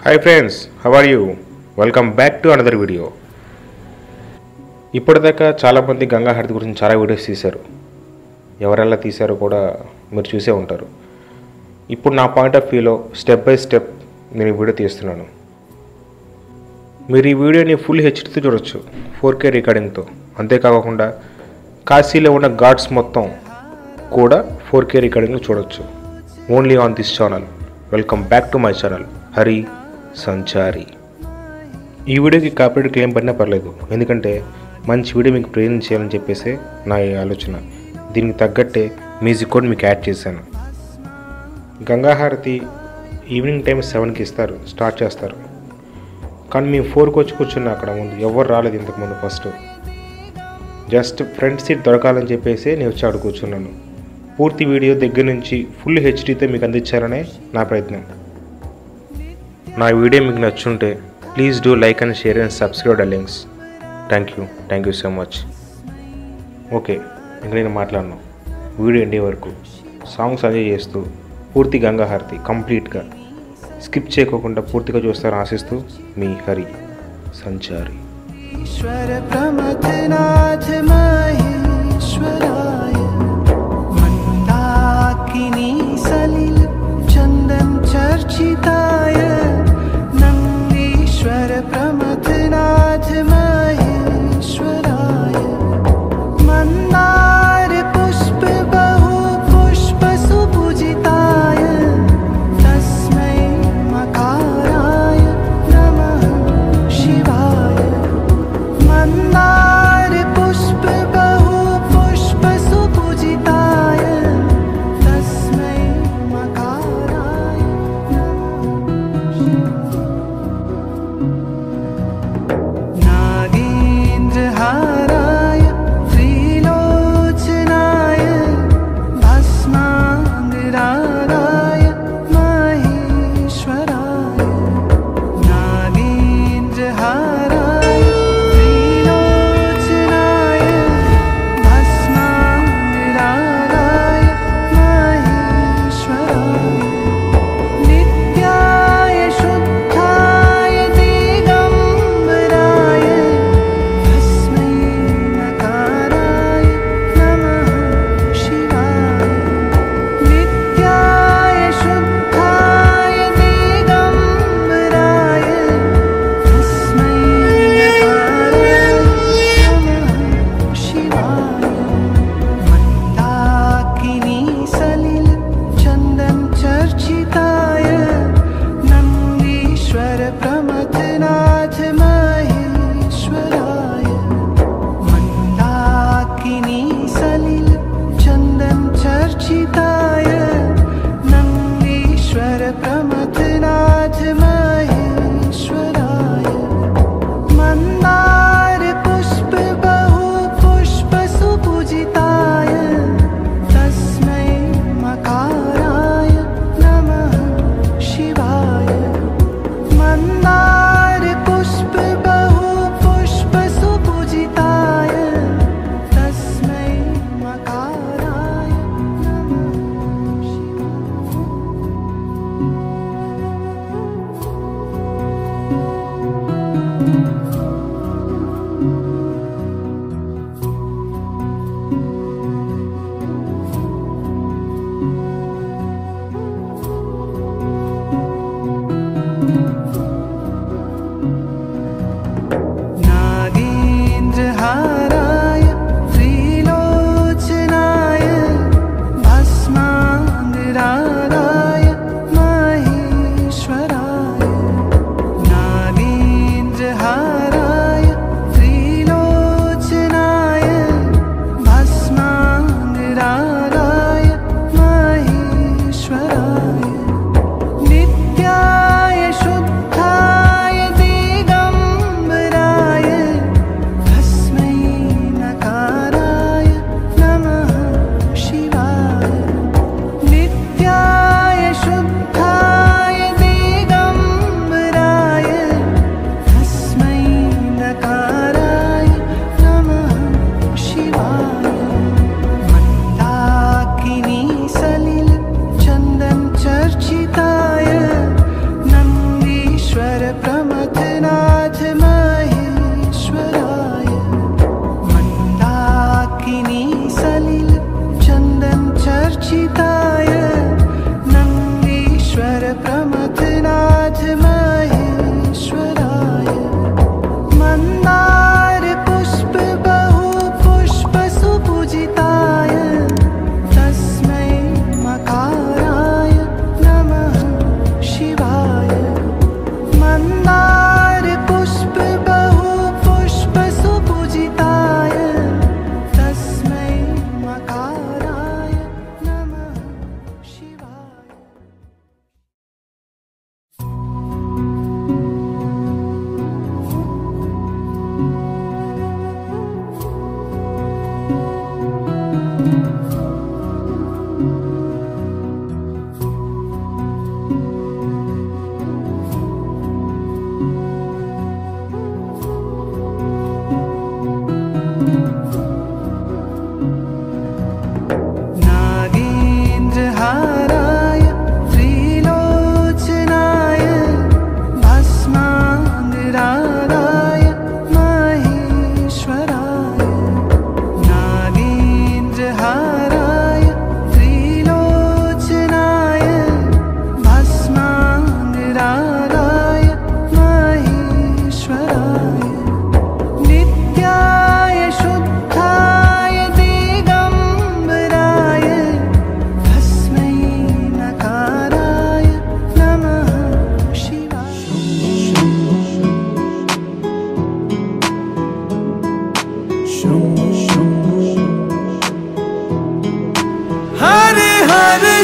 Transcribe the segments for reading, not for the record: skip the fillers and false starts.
Hi friends, how are you? Welcome back to another video. ఇప్పటిదాకా చాలామంది గంగా హారతి గురించి చాలా వీడియోస్ తీశారు. ఎవరెలా తీశారో కూడా మీరు చూసే ఉంటారు. ఇప్పుడు నా పాయింట్ ఆఫ్ వ్యూలో స్టెప్ బై స్టెప్ నేను ఈ వీడియో తీస్తున్నాను. మీరు ఈ వీడియోని ఫుల్ హెచ్డీతో చూడొచ్చు, 4K రికార్డింగ్తో. అంతేకాకుండా కాశీలో ఉన్న ఘాట్స్ మొత్తం కూడా 4K రికార్డింగ్లో చూడొచ్చు. Only on this channel. Welcome back to my channel Hari Sanchari. ఈ వీడియోకి కాపీరైట్ క్లెయిమ్ పడినా పర్లేదు, ఎందుకంటే మంచి వీడియో మీకు ప్రేరణ చేయాలని చెప్పేసి నా ఆలోచన. దీనికి తగ్గట్టే మ్యూజిక్ కూడా మీకు యాడ్ చేశాను. గంగా హారతి ఈవినింగ్ టైం 7కి స్టార్ట్ చేస్తారు. కానీ మేము 4కి వచ్చి కూర్చున్నా. అక్కడ ముందు ఎవరు రాలేదు ఇంతకుముందు. ఫస్ట్ జస్ట్ ఫ్రంట్ సీట్ దొరకాలని చెప్పేసి నేను వచ్చి అక్కడ కూర్చున్నాను. పూర్తి వీడియో దగ్గర నుంచి ఫుల్ హెచ్డీతో మీకు అందించాలనే నా ప్రయత్నం. నా వీడియో మీకు నచ్చుంటే please do like and share and subscribe the links. Thank you so much. Okay, ఇంక నేను మాట్లాడను. వీడియో ఎండే వరకు సాంగ్స్ ఎంజాయ్ చేస్తూ పూర్తి గంగా హారతి కంప్లీట్గా స్కిప్ చేయకోకుండా పూర్తిగా చూస్తారని ఆశిస్తూ మీ హరి సంచారి.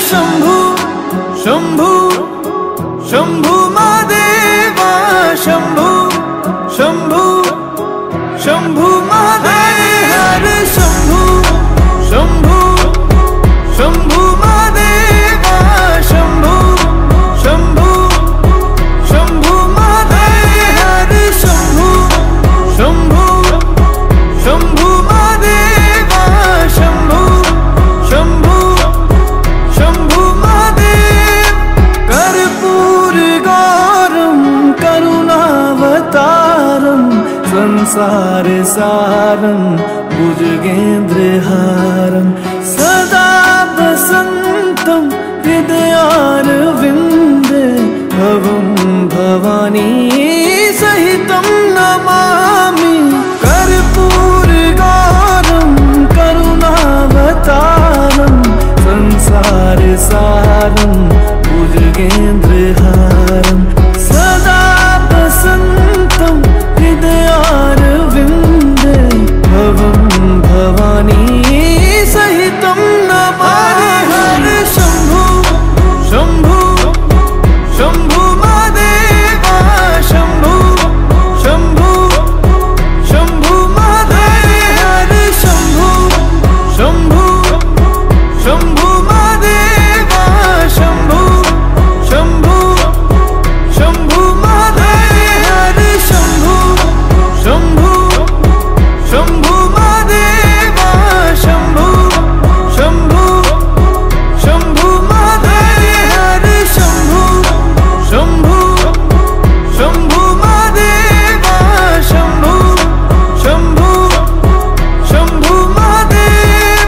शंभु शंभु शंभु महादेवा शंभु शंभु शंभु महादेव शंभु शंभु शंभु महादेवा शंभु शंभु शंभु महादेव शंभु शंभु शंभु महादेवा शंभु शंभु शंभु महादेव कर्पूर गौरम करुणावतारम संसार सारम भुजगेन्द्रहारम सदा वसन्तं हृदयारविन्दे भवं भवानी सहितं नमामि कर्पूर गौरम करुणावतारम संसार सारम भुजगेन्द्रहारम सदा वसन्तं हृदयारविन्दे भवं भवानी सहितं नमामि शंभु शंभु शंभु महादेवा शंभु शंभु शंभु महादेव शंभु शंभु शंभु महादेवा शंभु शंभु शंभु महादेव शंभु शंभु शंभु महादेवा शंभु शंभु शंभु महादेव शंभु शंभु शंभु महादेवा शंभु शंभु शंभु महादेव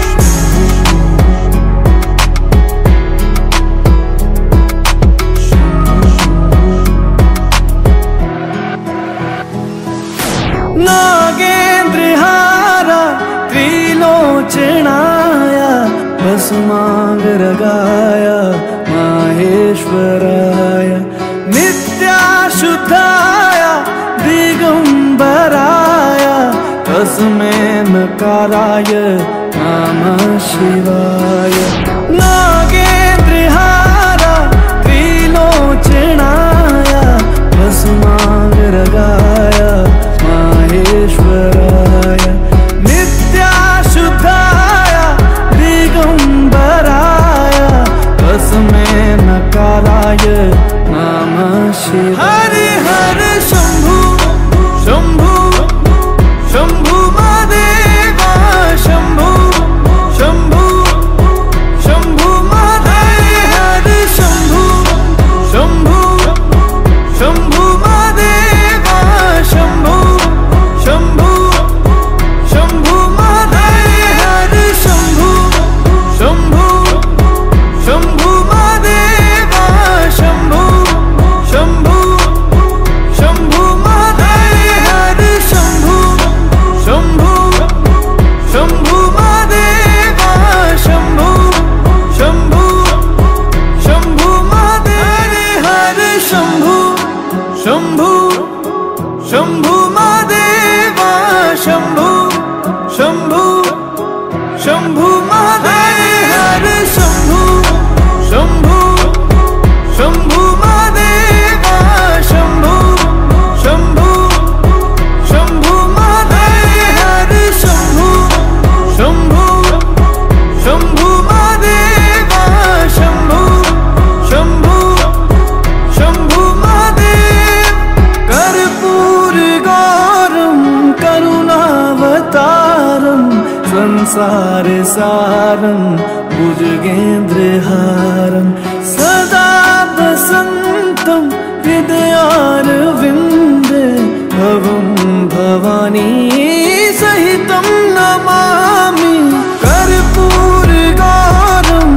नागेन्द्रहारा त्रिलोचनाय भस्मांगरागाय माहेश्वराय नित्याशुद्धाय दिगंबराय तस्मै नकाराय नमः शिवाय नागेन्द्रहारा त्रिलोचनाय भस्मांगरागाय माहेश्वराय नित्याशुद्धाय दिगंबराय तस्मै नकाराय नमः शिवाय हरि हरि शंभु शंभु शंभु महादेवा शंभु शंभु शंभु महादेव शंभु शंभु शंभु महादेवा शंभु शंभु शंभु महादेव शंभु शंभु शंभु महादेवा शंभु शंभु शंभु महादेव शंभु शंभु शंभु महादेवा शंभु शंभु शंभु महादेव हरि शंभु शंभु शंभु महादेवा शंभु शंभु शंभु महादेव शंभु शंभु शंभु महादेवा शंभु शंभु शंभु महादेव शंभु शंभु शंभु महादेवा शंभु शंभु शंभु महादेव कर्पूर गौरम करुणावतारम संसार सारम भुजगेन्द्रहारम सदा वसन्तं हृदयारविन्दे भवं भवानी सहितं नमामि कर्पूर गौरम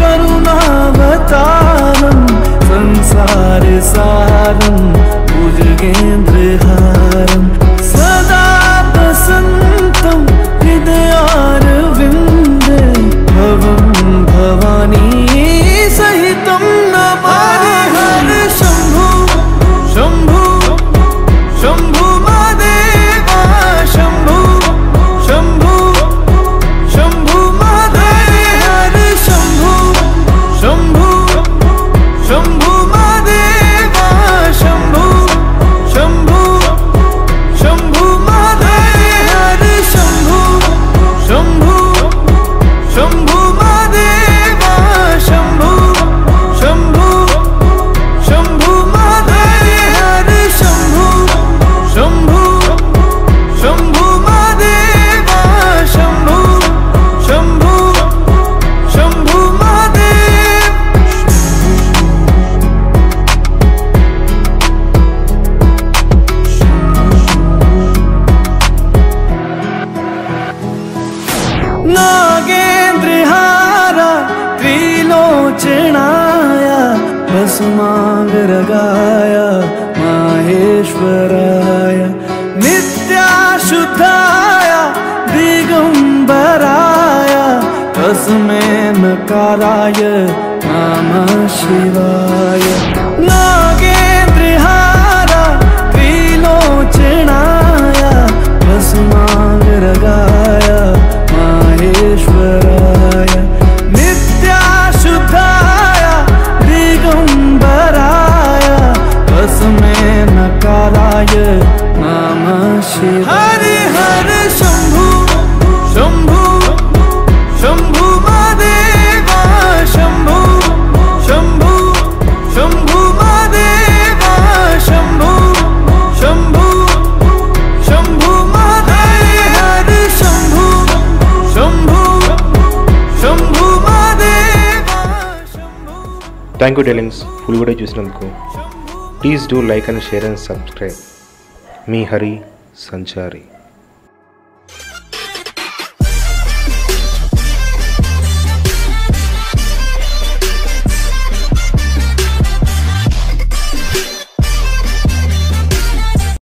करुणावतारम संसार सारम भुजगेन्द्रहारम सदा वसन्तं हृदयारविन्दे भवं भवानी सहितं नमामि शंभु शंभु शंभु महादेवा शंभु शंभु शंभु महादेव शंभु नित्याशुद्धाय दिगंबराय तस्मै नकाराय नमः शिवाय नागेन्द्रहार त्रिलोचनाय भस्मांगरागाय माहेश्वराय नित्याशुद्धाय दिगंबराय तस्मै नकाराय नमः शिवाय हरे हरे शंभु शंभु शंभु महादेव शंभु शंभु शंभु महादेव शंभु शंभु शंभु महादेव हरे Shambhu Shambhu Shambhu Mahadev Shambhu. Thank you darlings, full video చూసినందుకు. Please do like and share and subscribe. మీ హరి సంచారి.